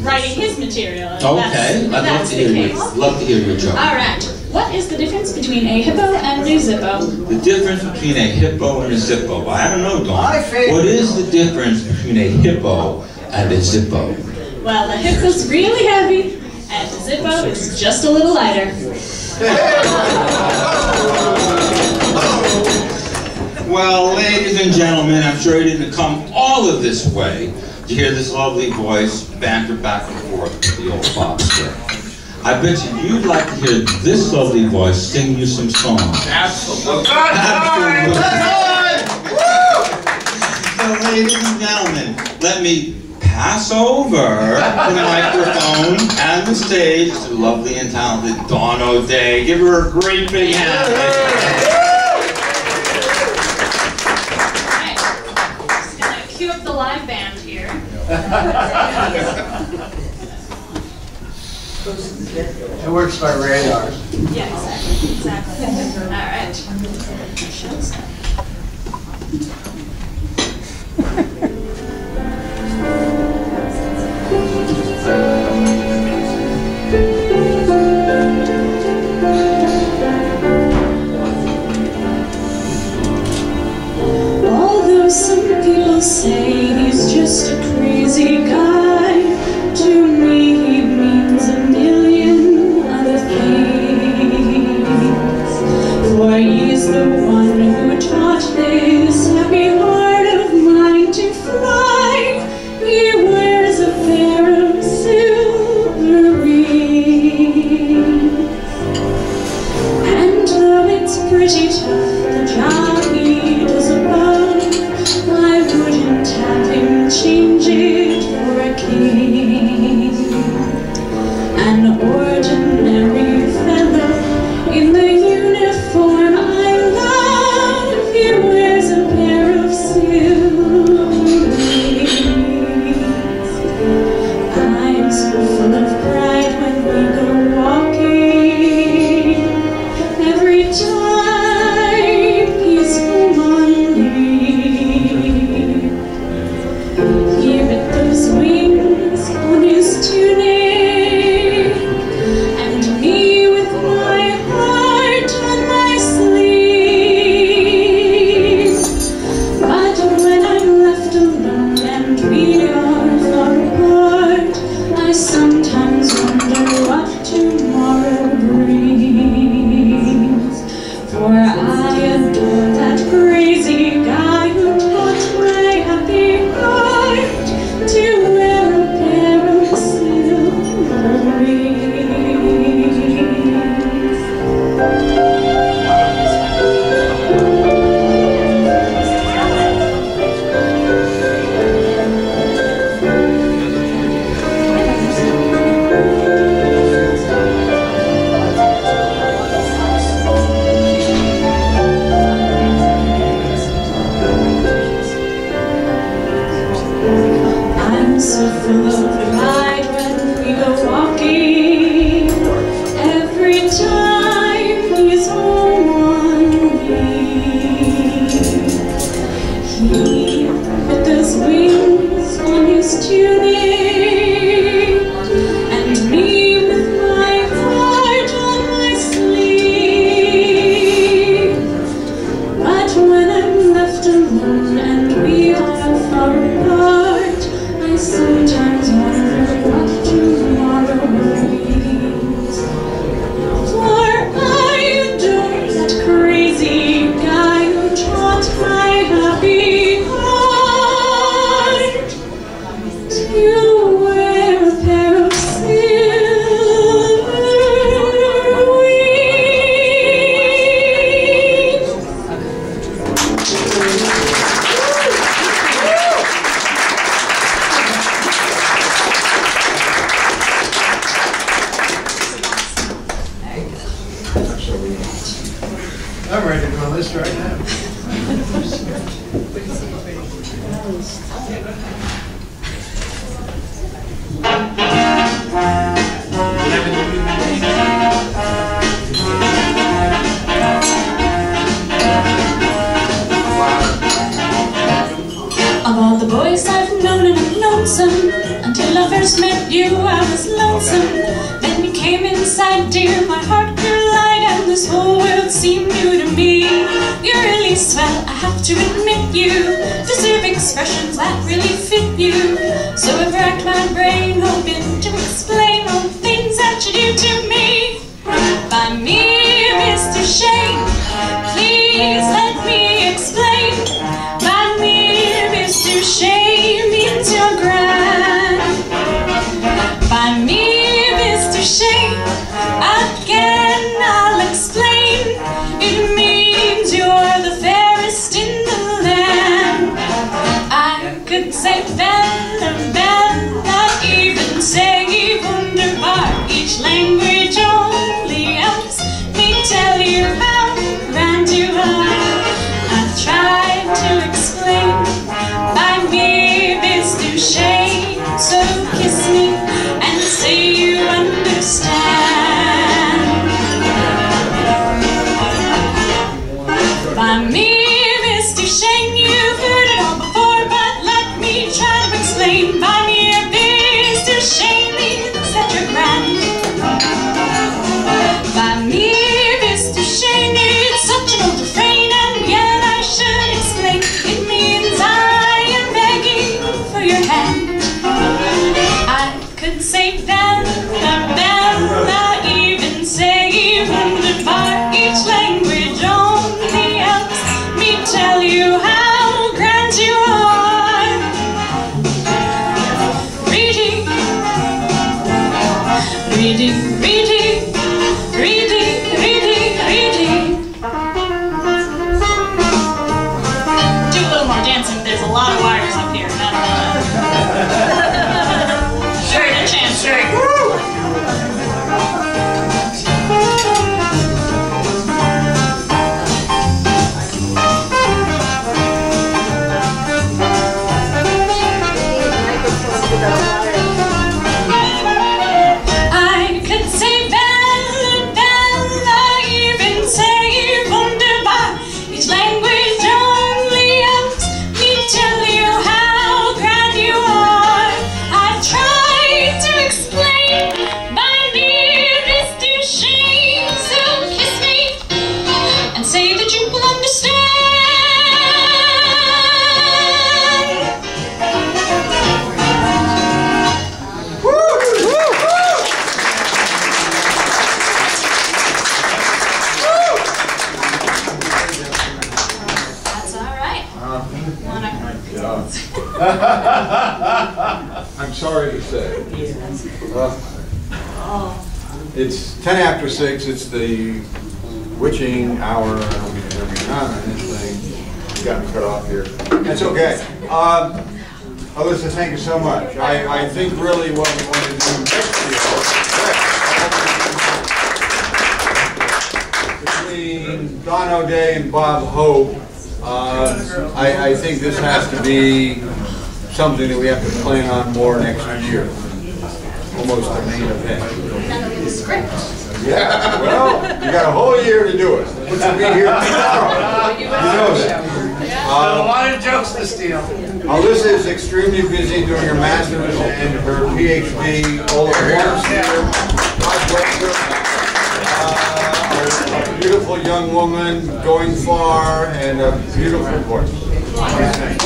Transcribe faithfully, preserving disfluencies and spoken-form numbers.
writing his material. Okay, I'd love to hear you. Love to hear your joke. All right. What is the difference between a hippo and a zippo? The difference between a hippo and a zippo. Well, I don't know, Dawn. What is the difference between a hippo and a zippo? Well, the hippo's really heavy, and the zippo is just a little lighter. Well, ladies and gentlemen, I'm sure you didn't come all of this way to hear this lovely voice banter back and forth with the old Bobster. I bet you you'd like to hear this lovely voice sing you some songs. Absolutely. Absolutely. So, ladies and gentlemen, let me pass over the microphone and the stage to the lovely and talented Dawn O'Day. Give her a great big hand. Alright, just gonna cue up the live band here. It works by radar. Yeah, exactly. Exactly. Alright. Although some people say he's just a crazy guy, to me he means a million other things. For he's the one who taught this happy heart of mine to fly. He wears a pair of silver rings, and though it's pretty tough, the job he does above, I wouldn't have him change it for a king. An ordinary fellow in the uniform I love, he wears a pair of silver rings. I'm so full of pride when we go walking. Every time he's home on leave, hear those wings on his tunic, and me with my heart on my sleeve. But when I'm left alone and we are far apart, I sometimes wonder what tomorrow brings. For I adore that crazy guy who taught my happy heart to wear a pair of silver rings. I'm so full of pride when we go walking. Every time he's home on leave, he with those wings on his tunic, and me with my heart on my sleeve. But when I'm left alone and we are far apart, I sometimes wonder what tomorrow brings. For I adore that crazy guy who taught my happy heart to wear a pair of silver wings. I'm ready to go on this right now. Of all the boys I've known and lonesome, until I first met you, was lonesome. Then you came inside, dear, my heart grew light, and this whole world seemed new to me. You're really swell, I have to admit you deserve expressions that really fit you. So I've racked my brain hoping to explain all the things that you do to me. By me, Mister Shane, please let me explain. By me, Mister Shane means you're grand. By me, Mister Shane, again I'll explain. It means you're the fairest in the land. I could say Bella, Bella, even say wunderbar. Each language only helps me tell you how grand you are. I've tried to explain. By me, Mister Shane, so kiss me and say you understand. By me, Mister Shane, you've heard it all before, but let me try to explain. By me, Mister Shane means that you're grand. By me, Mister Shane, it's such an old refrain, and yet I should explain. It means I am begging for your hand. I could say Bella, Bella, even say wunderbar. Each language only helps me tell you how grand you are. Reading, reading, reading, reading, reading, reading. Do a little more dancing. There's a lot of wires up here. Not a Sure, a chance. Sure. I could say Bella, Bella, even say wunderbar. Each language only helps me tell you how grand you are. I've tried to explain. By me, Mister Shane, so kiss me and say that you will understand. That's all right. I'm sorry to say. Uh, it's ten after six. It's the witching hour every time on this thing. You got me cut off here. That's okay. Um, Alyssa, thank you so much. I, I think really what we want to do next year, between Don O'Day and Bob Hope, uh, I, I think this has to be something that we have to plan on more next year. Almost the main event. Script. Yeah, well, you got a whole year to do it. Which will be here tomorrow. You know that. Got a lot of jokes to steal. Alyssa is extremely busy doing her master's and her PhD all at once here. God bless her. Uh, a beautiful young woman, going far, and a beautiful voice.